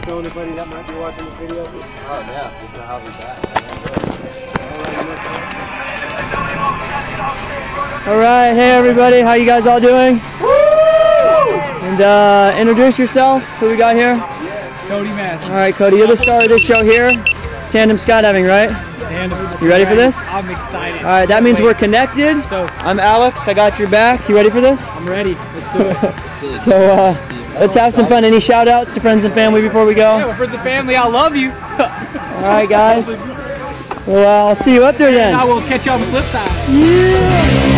to tell anybody that might be watching the video? Oh yeah, this is how we back. Alright, hey everybody, how you guys all doing? Woo! And introduce yourself, who we got here? Cody Matthews. Alright Cody, you're the star of this show here. Tandem skydiving, right? Tandem. You ready for this? I'm excited. Alright, that means we're connected. I'm Alex, I got your back. You ready for this? I'm ready. Let's do it. So, let's have some fun. Any shout outs to friends and family before we go? Yeah, well, friends and family, I love you. Alright guys. Well, I'll see you up there then. I will catch you on the flip side. Yeah!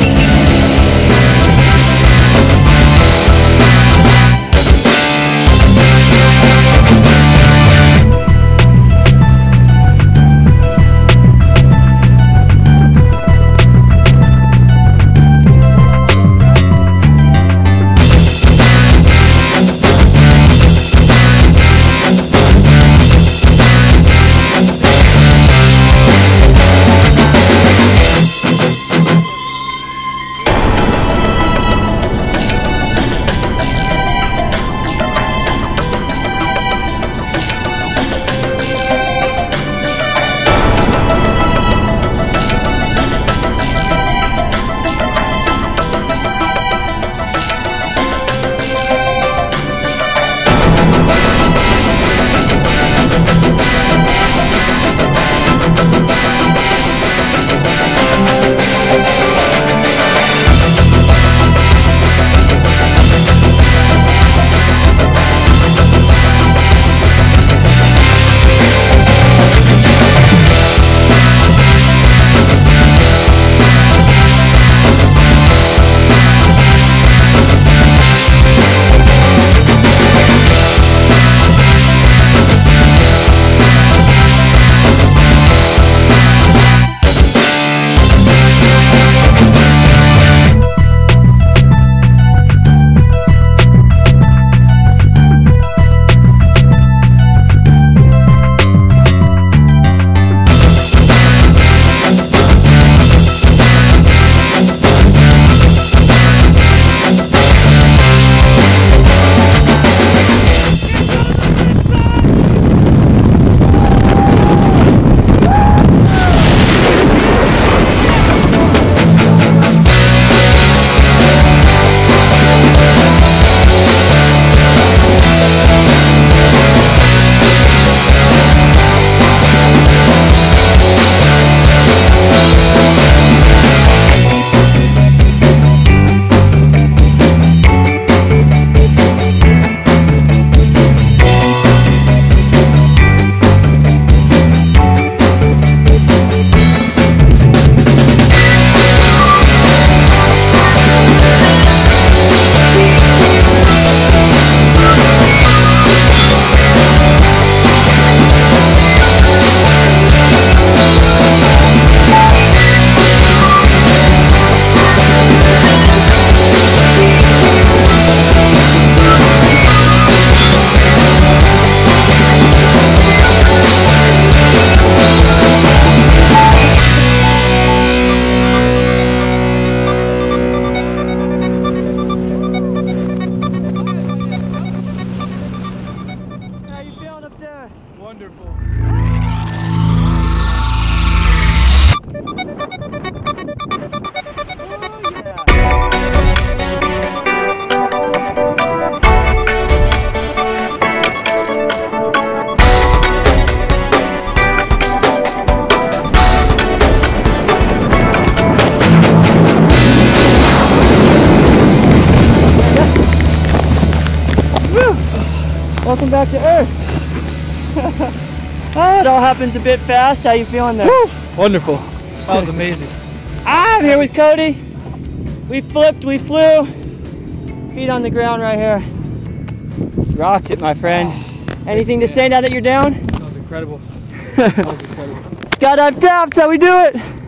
Wonderful. Welcome back to Earth. Oh, it all happens a bit fast. How you feeling there? Woo! Wonderful. That was amazing. I'm here with Cody. We flipped, we flew. Feet on the ground right here. Rocked it, my friend. Anything to say now that you're down? That was incredible. That was incredible. Skydive Taps, how we do it?